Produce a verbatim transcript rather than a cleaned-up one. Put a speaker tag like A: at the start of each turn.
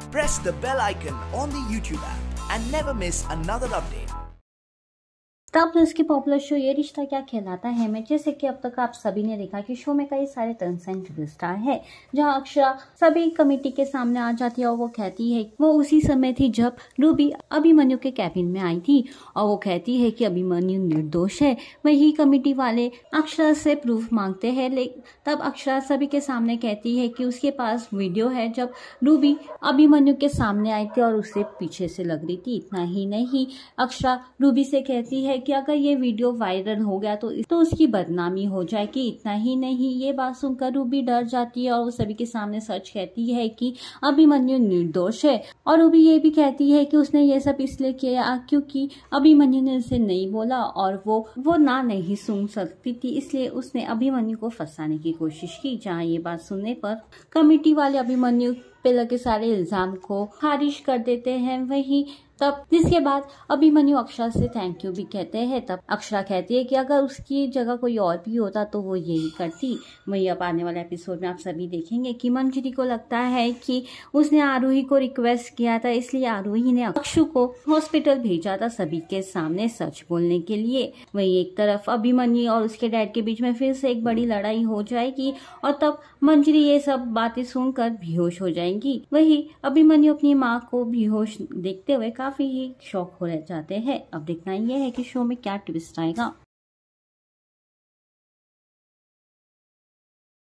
A: Press the bell icon on the YouTube app and never miss another update.
B: Star plus की popular show Yeh Rishta क्या कहलाता है में जैसे कि अब तक आप सभी ने देखा कि शो में कई सारे टर्न्स एंड ट्विस्ट है, जहां अक्षरा सभी कमेटी के सामने आ जाती है और वो कहती है वो उसी समय थी जब रूबी अभिमन्यु के कैबिन में आई थी और वो कहती है कि अभिमन्यु निर्दोष है। वही कमेटी वाले अक्षरा से प्रूफ मांगते हैं, लेकिन तब अक्षरा सभी के सामने कहती है कि उसके पास वीडियो है जब रूबी अभिमन्यु के सामने आई थी और उसे पीछे से लग रही थी। इतना ही नहीं, अक्षरा रूबी से कहती है कि अगर ये वीडियो वायरल हो गया तो तो उसकी बदनामी हो जाएगी। इतना ही नहीं, ये बात सुनकर रूबी डर जाती है और वो सभी के सामने सच कहती है कि अभिमन्यु निर्दोष है। और रूबी ये भी कहती है कि उसने ये सब इसलिए किया क्योंकि अभिमन्यु ने उसे नहीं बोला और वो वो ना नहीं सुन सकती थी, इसलिए उसने अभिमन्यु को फंसाने की कोशिश की। जहाँ ये बात सुनने पर कमेटी वाले अभिमन्यु पे लगे सारे इल्जाम को खारिज कर देते हैं। वही तब जिसके बाद अभिमन्यु अक्षरा से थैंक यू भी कहते हैं। तब अक्षरा कहती है कि अगर उसकी जगह कोई और भी होता तो वो यही करती। वही अब आने वाले एपिसोड में आप सभी देखेंगे कि मंजरी को लगता है कि उसने आरोही को रिक्वेस्ट किया था, इसलिए आरोही ने अक्षु को हॉस्पिटल भेजा था सभी के सामने सच बोलने के लिए। वही एक तरफ अभिमन्यु और उसके डैड के बीच में फिर से एक बड़ी लड़ाई हो जाएगी और तब मंजरी ये सब बातें सुनकर बेहोश हो जाएंगी। वही अभिमन्यु अपनी माँ को बेहोश देखते हुए काफी ही शौक हो रह जाते हैं। अब देखना यह है कि शो में क्या ट्विस्ट आएगा।